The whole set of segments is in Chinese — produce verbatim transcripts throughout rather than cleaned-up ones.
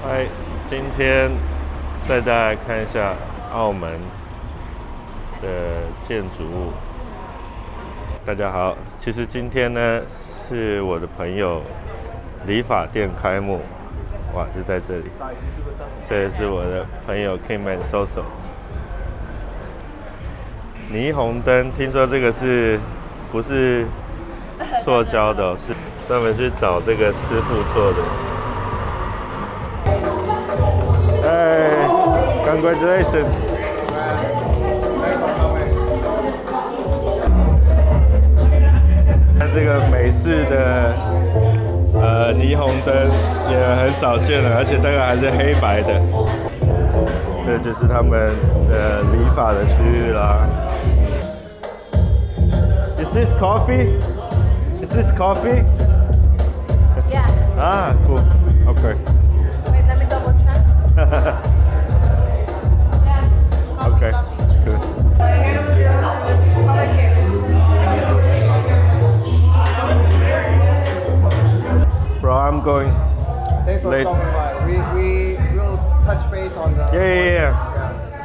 嗨，今天带大家看一下澳门的建筑物。大家好，其实今天呢是我的朋友理发店开幕，哇，就在这里。这也是我的朋友 Kingman Soso。霓虹灯，听说这个是不是塑胶的、哦？是专门去找这个师傅做的。哎 ，Congratulations！ 看这个美式的呃霓虹灯也很少见了，而且大概还是黑白的。这就是他们的理发的区域啦。Is this coffee? Is this coffee? Yeah. Ah, cool. Okay. Wait, let me double check. Okay. Good. Bro, I'm going. Thanks for late. stopping by. We we will touch base on the. Yeah, yeah, yeah. Yeah.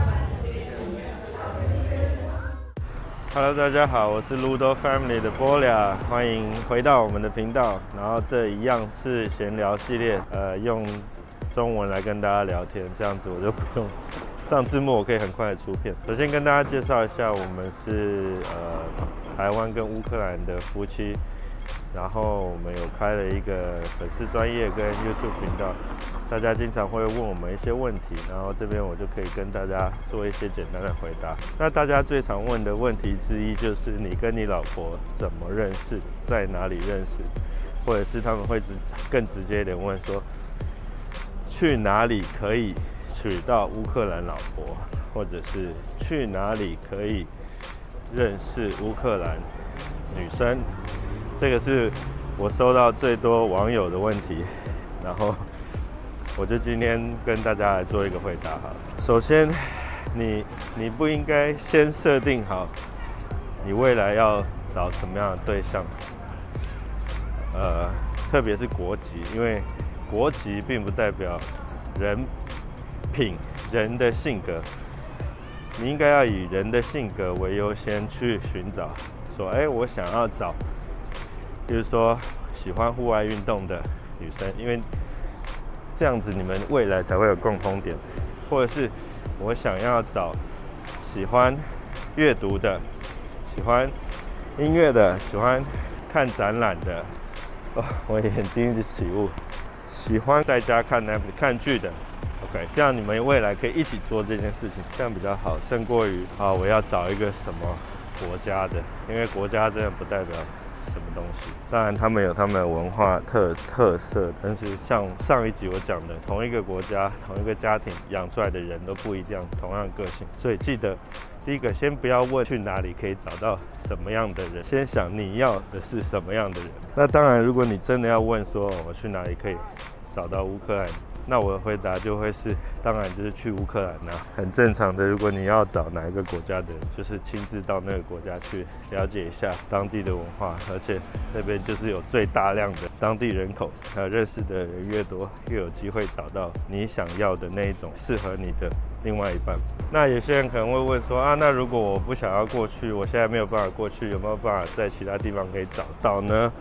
Hello， 大家好，我是 Ludo Family 的波俩，欢迎回到我们的频道。然后这一样是闲聊系列，呃，用中文来跟大家聊天，这样子我就不用上字幕，我可以很快的出片。首先跟大家介绍一下，我们是呃台湾跟乌克兰的夫妻。然后我们有开了一个粉丝专页跟 YouTube 频道，大家经常会问我们一些问题，然后这边我就可以跟大家做一些简单的回答。那大家最常问的问题之一就是你跟你老婆怎么认识，在哪里认识，或者是他们会直更直接一点问说，去哪里可以娶到乌克兰老婆，或者是去哪里可以认识乌克兰女生。这个是我收到最多网友的问题，然后我就今天跟大家来做一个回答哈。首先，你你不应该先设定好你未来要找什么样的对象，呃，特别是国籍，因为国籍并不代表人品、人的性格，你应该要以人的性格为优先去寻找，说，哎，我想要找。比如说喜欢户外运动的女生，因为这样子你们未来才会有共同点，或者是我想要找喜欢阅读的、喜欢音乐的、喜欢看展览的，哦，我眼睛一直起雾，喜欢在家看 Netflix 看剧的 ，OK， 这样你们未来可以一起做这件事情，这样比较好，胜过于啊我要找一个什么国家的，因为国家真的不代表什么东西？当然，他们有他们的文化特特色，但是像上一集我讲的，同一个国家、同一个家庭养出来的人都不一样，同样的个性。所以记得，第一个先不要问去哪里可以找到什么样的人，先想你要的是什么样的人。那当然，如果你真的要问说我去哪里可以找到乌克兰，那我的回答就会是，当然就是去乌克兰啊，很正常的。如果你要找哪一个国家的人，就是亲自到那个国家去了解一下当地的文化，而且那边就是有最大量的当地人口，还有认识的人越多，越有机会找到你想要的那一种适合你的另外一半。那有些人可能会问说啊，那如果我不想要过去，我现在没有办法过去，有没有办法在其他地方可以找到呢？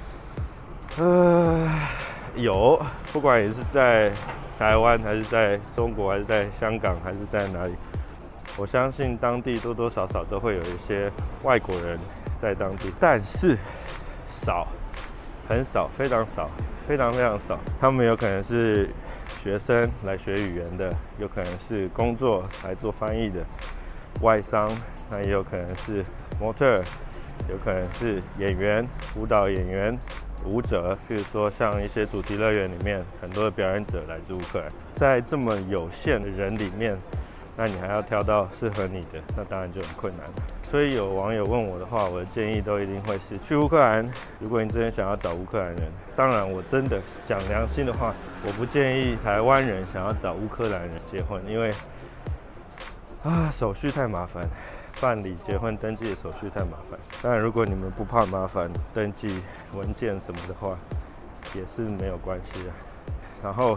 呃。有，不管你是在台湾，还是在中国，还是在香港，还是在哪里，我相信当地多多少少都会有一些外国人在当地，但是少，很少，非常少，非常非常少。他们有可能是学生来学语言的，有可能是工作来做翻译的，外商，那也有可能是模特，有可能是演员、舞蹈演员。舞者，比如说像一些主题乐园里面，很多的表演者来自乌克兰，在这么有限的人里面，那你还要挑到适合你的，那当然就很困难了。所以有网友问我的话，我的建议都一定会是去乌克兰。如果你真的想要找乌克兰人，当然我真的讲良心的话，我不建议台湾人想要找乌克兰人结婚，因为啊手续太麻烦。办理结婚登记的手续太麻烦，当然如果你们不怕麻烦，登记文件什么的话，也是没有关系的。然后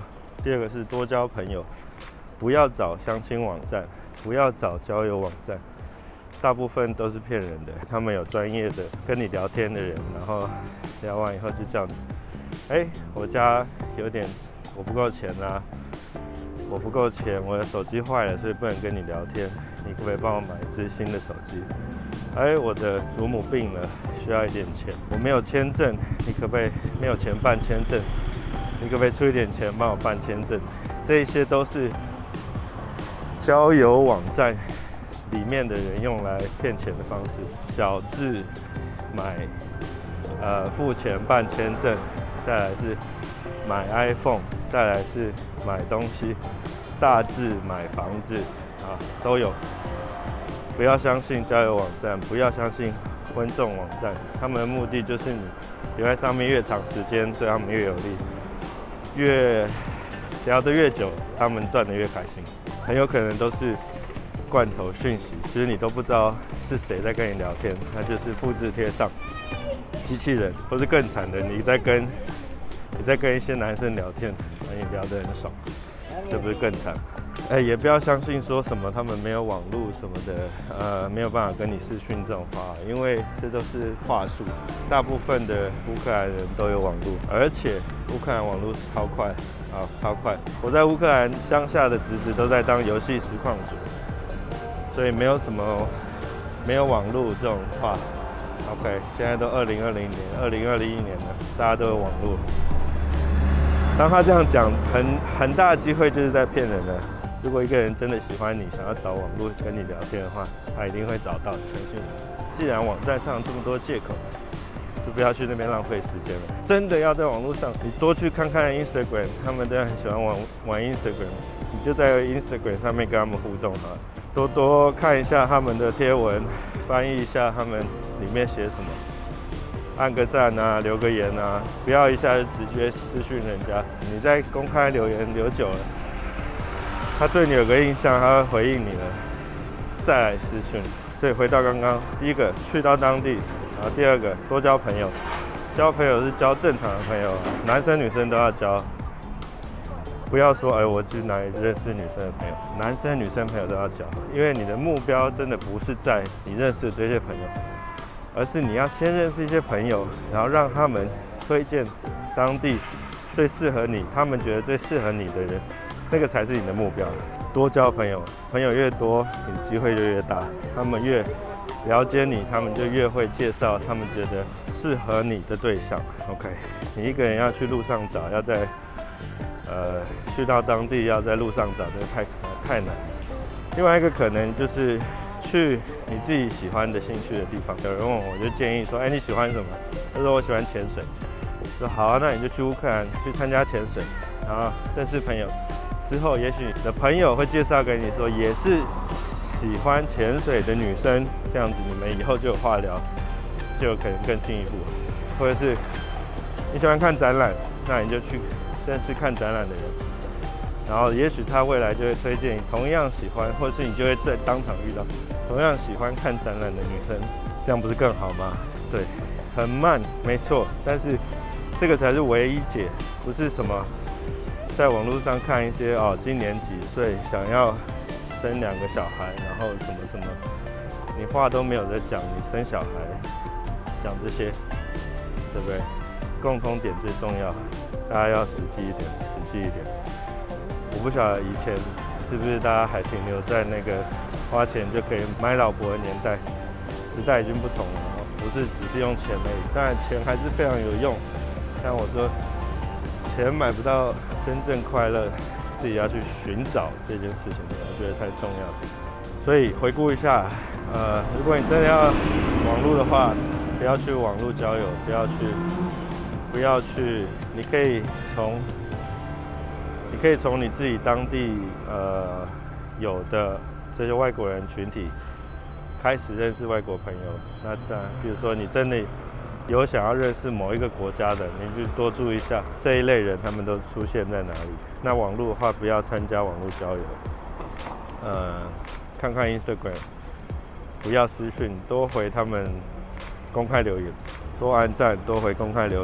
第二个是多交朋友，不要找相亲网站，不要找交友网站，大部分都是骗人的。他们有专业的跟你聊天的人，然后聊完以后就叫你，哎、欸，我家有点我不够钱啊，我不够钱，我的手机坏了，所以不能跟你聊天，你可不可以帮我买一支新的手机？哎、欸，我的祖母病了，需要一点钱，我没有签证，你可不可以没有钱办签证？你可不可以出一点钱帮我办签证？这一些都是交友网站里面的人用来骗钱的方式。小至买呃付钱办签证，再来是买 iPhone， 再来是买东西，大至买房子啊都有。不要相信交友网站，不要相信婚众网站，他们的目的就是你留在上面越长时间，对他们越有利。越聊得越久，他们赚得越开心，很有可能都是罐头讯息，其实你都不知道是谁在跟你聊天，那就是复制贴上机器人，或是更惨的，你在跟你在跟一些男生聊天，而你聊得很爽，这不是更惨？哎、欸，也不要相信说什么他们没有网络什么的，呃，没有办法跟你视讯这种话，因为这都是话术。大部分的乌克兰人都有网络，而且乌克兰网络超快，啊，超快。我在乌克兰乡下的侄子都在当游戏实况主，所以没有什么没有网络这种话。OK， 现在都二零二零年、二零二一年了，大家都有网络。当他这样讲，很很大的机会就是在骗人了。如果一个人真的喜欢你，想要找网络跟你聊天的话，他一定会找到，相信我。既然网站上这么多借口，就不要去那边浪费时间了。真的要在网络上，你多去看看 Instagram， 他们都很喜欢玩玩 Instagram， 你就在 Instagram 上面跟他们互动哈，多多看一下他们的贴文，翻译一下他们里面写什么，按个赞啊，留个言啊，不要一下就直接私讯人家。你在公开留言留久了，他对你有个印象，他会回应你了，再来私讯。所以回到刚刚，第一个去到当地，然后第二个多交朋友。交朋友是交正常的朋友，男生女生都要交。不要说哎，我去哪里认识女生的朋友，男生女生朋友都要交，因为你的目标真的不是在你认识的这些朋友，而是你要先认识一些朋友，然后让他们推荐当地最适合你，他们觉得最适合你的人，那个才是你的目标。多交朋友，朋友越多，你的机会就越大。他们越了解你，他们就越会介绍他们觉得适合你的对象。OK， 你一个人要去路上找，要在呃去到当地要在路上找，这个太太难。另外一个可能就是去你自己喜欢的兴趣的地方。有人问我，我就建议说，哎，你喜欢什么？他说我喜欢潜水。我说好啊，那你就去乌克兰去参加潜水，然后认识朋友。之后，也许你的朋友会介绍给你说，也是喜欢潜水的女生，这样子你们以后就有话聊，就有可能更进一步。或者是你喜欢看展览，那你就去认识看展览的人，然后也许他未来就会推荐你同样喜欢，或者是你就会在当场遇到同样喜欢看展览的女生，这样不是更好吗？对，很慢，没错，但是这个才是唯一解，不是什么在网络上看一些哦，今年几岁，想要生两个小孩，然后什么什么，你话都没有在讲，你生小孩讲这些，对不对？共同点最重要，大家要实际一点，实际一点。我不晓得以前是不是大家还停留在那个花钱就可以买老婆的年代，时代已经不同了，不是只是用钱而已。当然钱还是非常有用，但我说钱买不到真正快乐，自己要去寻找这件事情，我觉得太重要了。所以回顾一下，呃，如果你真的要网络的话，不要去网络交友，不要去，不要去，你可以从，你可以从你自己当地呃有的这些外国人群体开始认识外国朋友。那这样，比如说你真的有想要认识某一个国家的，你就多注意一下这一类人他们都出现在哪里。那网络的话，不要参加网络交友，呃，看看 Instagram， 不要私讯，多回他们公开留言，多按赞，多回公开留言。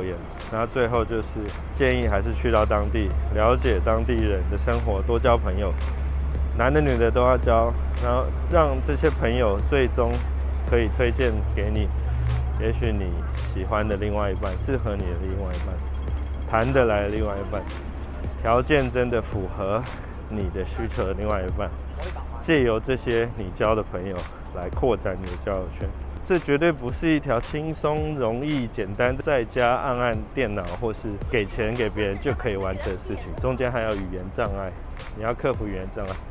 然后最后就是建议还是去到当地，了解当地人的生活，多交朋友，男的女的都要交，然后让这些朋友最终可以推荐给你，也许你喜欢的另外一半，适合你的另外一半，谈得来的另外一半，条件真的符合你的需求的另外一半，借由这些你交的朋友来扩展你的交友圈。这绝对不是一条轻松、容易、简单，在家按按电脑或是给钱给别人就可以完成的事情。中间还有语言障碍，你要克服语言障碍。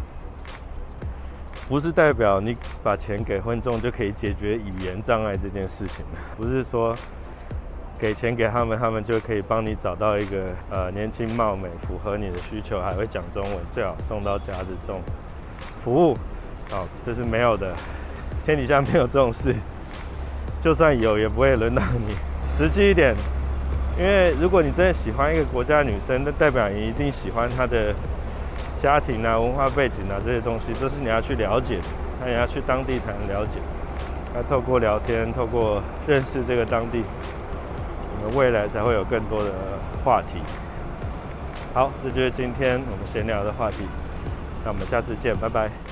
不是代表你把钱给婚众就可以解决语言障碍这件事情，不是说给钱给他们，他们就可以帮你找到一个呃年轻貌美、符合你的需求，还会讲中文，最好送到家的这种服务。好，这是没有的。天底下没有这种事，就算有也不会轮到你。实际一点，因为如果你真的喜欢一个国家的女生，那代表你一定喜欢她的家庭啊、文化背景啊这些东西，都是你要去了解的，那你要去当地才能了解。那透过聊天，透过认识这个当地，我们未来才会有更多的话题。好，这就是今天我们闲聊的话题，那我们下次见，拜拜。